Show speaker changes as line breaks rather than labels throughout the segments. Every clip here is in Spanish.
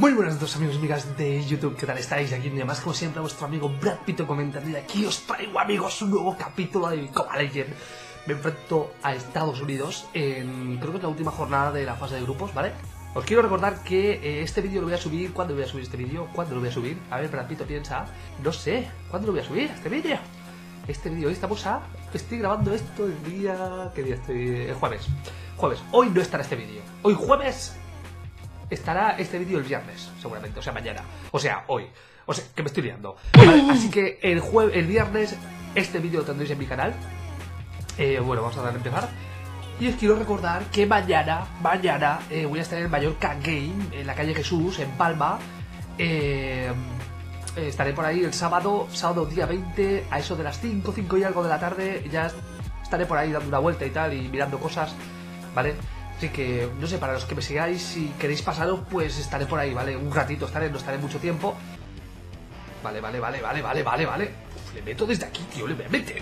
Muy buenas a todos amigos y amigas de YouTube, ¿qué tal estáis? Aquí y además como siempre vuestro amigo Brad Pitt comentando, y aquí os traigo amigos un nuevo capítulo de Copa Legend. Me enfrento a Estados Unidos en, creo que es la última jornada de la fase de grupos, ¿vale? Os quiero recordar que este vídeo lo voy a subir. ¿Cuándo voy a subir este vídeo? ¿Cuándo lo voy a subir? A ver, Brad Pitt piensa, no sé, ¿cuándo lo voy a subir este vídeo? Hoy estamos estoy grabando esto el día... ¿Qué día estoy? El jueves. Hoy no estará este vídeo. Hoy jueves estará este vídeo el viernes, seguramente, o sea, mañana. O sea, hoy. O sea, que me estoy liando. Vale, así que el viernes este vídeo lo tendréis en mi canal. Bueno, vamos a dar a empezar. Y os quiero recordar que mañana voy a estar en el Mallorca Game, en la calle Jesús, en Palma. Estaré por ahí el sábado día 20, a eso de las 5 y algo de la tarde. Ya estaré por ahí dando una vuelta y tal, y mirando cosas, ¿vale? Así que, no sé, para los que me sigáis, si queréis pasaros, pues estaré por ahí, ¿vale? Un ratito estaré, no estaré mucho tiempo. Vale. Uf, le meto desde aquí, tío, le voy a meter,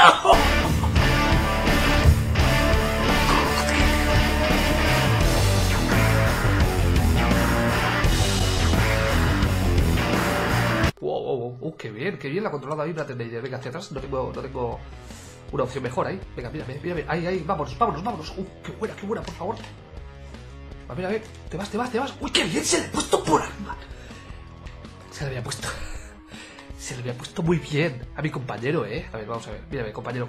Wow, qué bien la ha controlado ahí Brad Pitt. Venga, hacia atrás, no tengo una opción mejor ahí. Venga, mira, ahí, vámonos. Qué buena, por favor. A ver, te vas. Uy, qué bien se le ha puesto por arriba. Se le había puesto muy bien a mi compañero, A ver, vamos a ver. Mírame, compañero.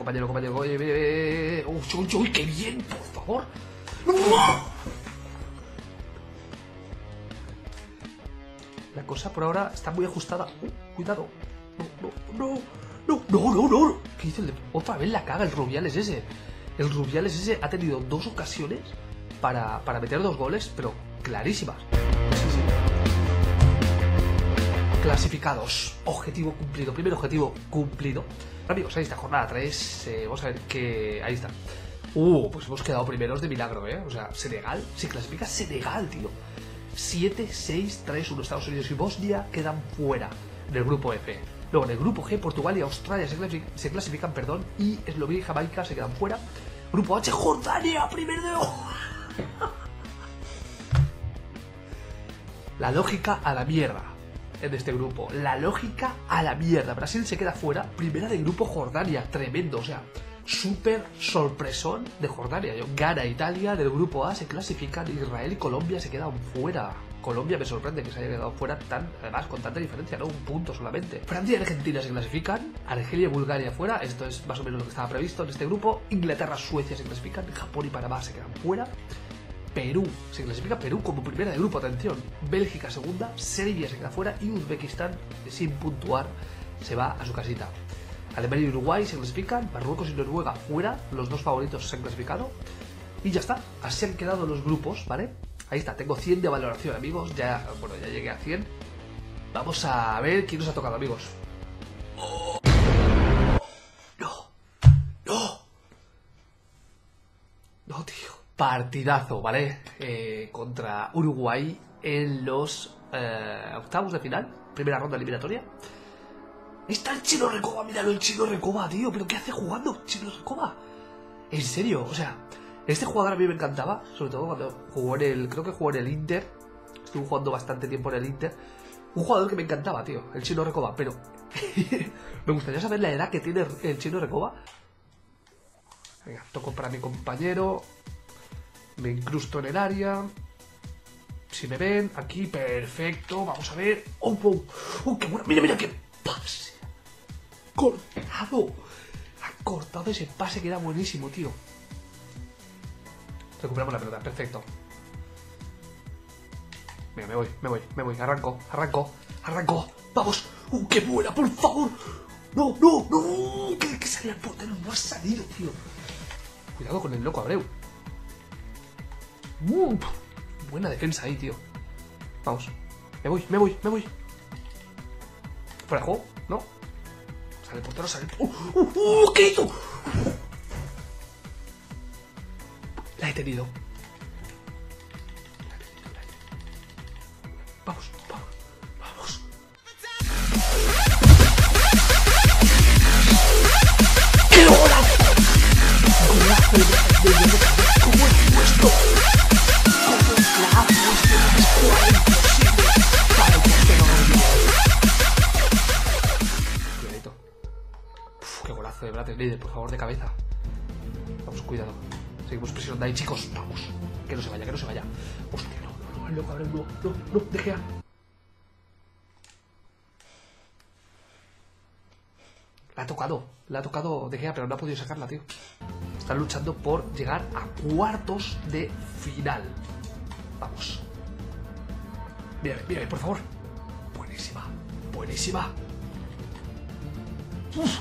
Uy, qué bien, por favor. La cosa por ahora está muy ajustada. Cuidado. No. ¿Qué dice el de... Otra vez la caga el Rubiales ese. El Rubiales ese ha tenido 2 ocasiones para meter 2 goles, pero clarísimas. Sí. Clasificados. Objetivo cumplido. Primer objetivo cumplido. Amigos, ahí está, jornada 3. Vamos a ver qué... Ahí está. Pues hemos quedado primeros de milagro, O sea, Senegal. Se clasifica Senegal, tío. 7-6-3-1. Estados Unidos y Bosnia quedan fuera del grupo F. Luego en el grupo G, Portugal y Australia se clasifican, y Eslovenia y Jamaica se quedan fuera. Grupo H, Jordania, primero de... La lógica a la mierda en este grupo. Brasil se queda fuera, primera de grupo Jordania, tremendo, o sea, súper sorpresón de Jordania. Gana Italia, del grupo A se clasifican, Israel y Colombia se quedan fuera. Colombia me sorprende que se haya quedado fuera además con tanta diferencia, ¿no? Un punto solamente. Francia y Argentina se clasifican, Argelia y Bulgaria fuera, esto es más o menos lo que estaba previsto en este grupo. Inglaterra, Suecia se clasifican, Japón y Panamá se quedan fuera. Perú, se clasifica Perú como primera de grupo, atención. Bélgica segunda, Serbia se queda fuera y Uzbekistán, sin puntuar, se va a su casita. Alemania y Uruguay se clasifican, Marruecos y Noruega fuera, los 2 favoritos se han clasificado. Y ya está, así han quedado los grupos, ¿vale? Ahí está, tengo 100 de valoración, amigos, ya llegué a 100. Vamos a ver quién nos ha tocado, amigos. No, tío. Partidazo, ¿vale? Contra Uruguay en los octavos de final, primera ronda eliminatoria. Está el Chino Recoba, míralo, el Chino Recoba, tío. ¿Pero qué hace jugando Chino Recoba? En serio, o sea, este jugador a mí me encantaba, sobre todo cuando jugó creo que jugó en el Inter. Estuvo jugando bastante tiempo en el Inter. Un jugador que me encantaba, tío, el Chino Recoba, pero me gustaría saber la edad que tiene el Chino Recoba. Venga, toco para mi compañero. Me incrusto en el área. Si me ven, aquí, perfecto. Vamos a ver. ¡Qué bueno! Mira, qué pase. Ha cortado ese pase que era buenísimo, tío. Recuperamos la pelota, perfecto. Venga, me voy. Arranco. Vamos. ¡Qué buena, por favor! No. Que salía el portero, no ha salido, tío. Cuidado con el loco Abreu. Buena defensa ahí, tío. Vamos. Me voy. ¿Fuera de juego? ¿No? Sale el portero, ¿qué hizo? La he tenido. Vamos. ¡Qué hora! ¿Cómo es puesto? ¿Cómo la ha puesto? Es imposible. líder, por favor, de cabeza. Vamos, cuidado. Seguimos presionando ahí, chicos. Vamos. Que no se vaya, que no se vaya. Hostia, no, el loco, no, deje. La ha tocado De Gea, pero no ha podido sacarla, tío. Están luchando por llegar a cuartos de final. Vamos. Mírame, por favor. Buenísima. Uf.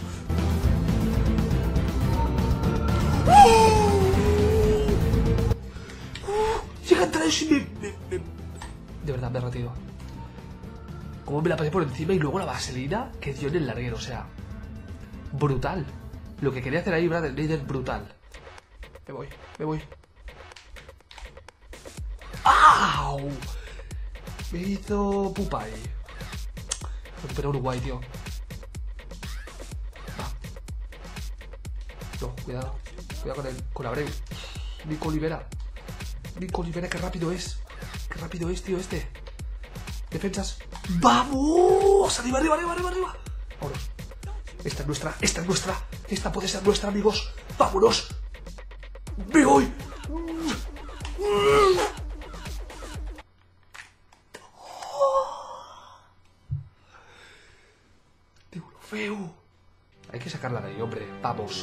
Llega a entrar eso y de verdad me he retiro. Como me la pasé por encima y luego la vaselina que dio en el larguero, o sea, brutal. Lo que quería hacer ahí, Brad Leader, brutal. Me voy. ¡Au! Me hizo pupa ahí. Recupera Uruguay, tío. Va. No, cuidado con Abreu. Nico Olivera, qué rápido es. Tío, este. Defensas. ¡Vamos! ¡Arriba! Vámonos. Esta es nuestra. Esta puede ser nuestra, amigos. ¡Vámonos! ¡Me voy! Feo. Hay que sacarla de ahí, hombre. Vamos.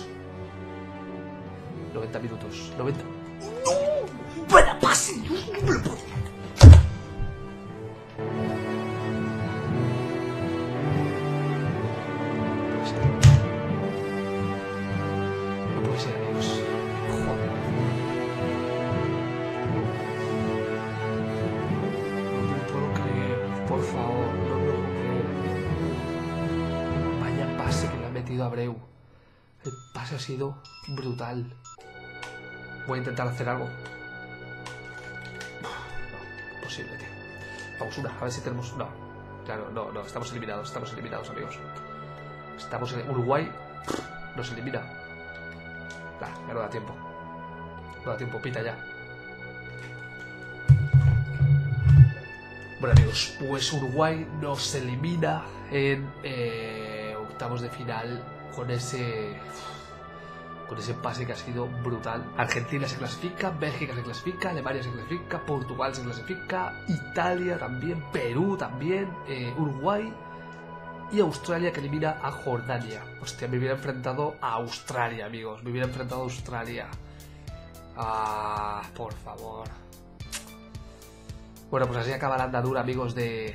90 minutos. 90. ¡No! ¡Buena pase! No puede ser, amigos. Joder. No me puedo creer. Por favor, no me puedo creer. Vaya pase que le ha metido a Abreu. El pase ha sido brutal. Voy a intentar hacer algo. No, imposible, tío. Vamos, a ver si tenemos... No, claro, no, estamos eliminados, amigos. Uruguay nos elimina. Ya no da tiempo. Pita ya. Bueno, amigos, pues Uruguay nos elimina en octavos de final con ese pase que ha sido brutal. Argentina se clasifica, Bélgica se clasifica, Alemania se clasifica, Portugal se clasifica, Italia también, Perú también, Uruguay y Australia, que elimina a Jordania. Hostia, me hubiera enfrentado a Australia, amigos. Por favor. Bueno, pues así acaba la andadura, amigos, de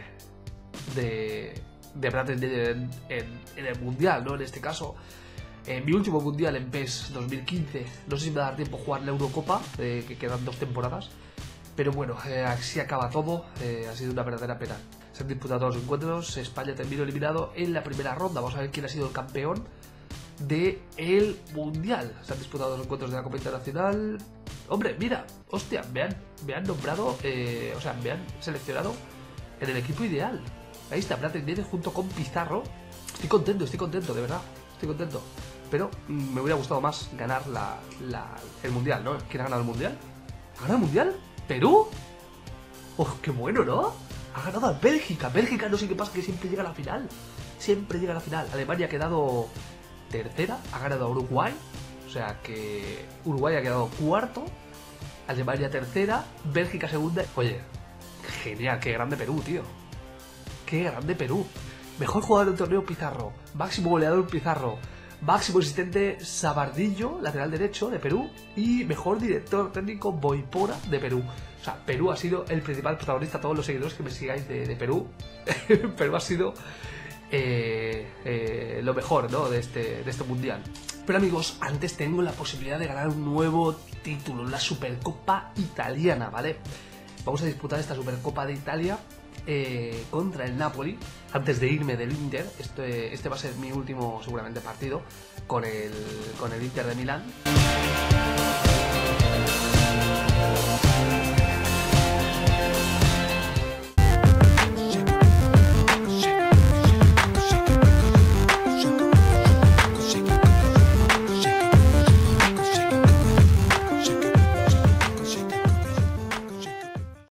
Brad en el Mundial, ¿no? En este caso, mi último Mundial en PES 2015. No sé si me va a dar tiempo a jugar la Eurocopa, que quedan 2 temporadas. Pero bueno, así acaba todo. Ha sido una verdadera pena. Se han disputado todos los encuentros. España terminó eliminado en la primera ronda. Vamos a ver quién ha sido el campeón del Mundial. Se han disputado los encuentros de la Copa Internacional. Hombre, mira, hostia, me han nombrado, o sea, me han seleccionado en el equipo ideal. Ahí está, Brad Leader junto con Pizarro. Estoy contento, de verdad. Estoy contento. Pero me hubiera gustado más ganar el Mundial, ¿no? ¿Quién ha ganado el Mundial? ¿Ha ganado el Mundial? ¿Perú? ¡Oh, qué bueno!, ¿no? Ha ganado a Bélgica. Bélgica, no sé qué pasa, que siempre llega a la final. Alemania ha quedado tercera, ha ganado a Uruguay. O sea que Uruguay ha quedado cuarto, Alemania tercera, Bélgica segunda. Oye, genial, qué grande Perú, tío. Qué grande Perú. Mejor jugador del torneo Pizarro, máximo goleador Pizarro, máximo asistente Sabardillo, lateral derecho de Perú, y mejor director técnico Boipora de Perú. O sea, Perú ha sido el principal protagonista. Todos los seguidores que me sigáis de Perú, Perú ha sido lo mejor, ¿no? de este Mundial. Pero amigos, antes tengo la posibilidad de ganar un nuevo título, la Supercopa Italiana, ¿vale? Vamos a disputar esta Supercopa de Italia contra el Napoli. Antes de irme del Inter, este va a ser mi último seguramente partido con el Inter de Milán.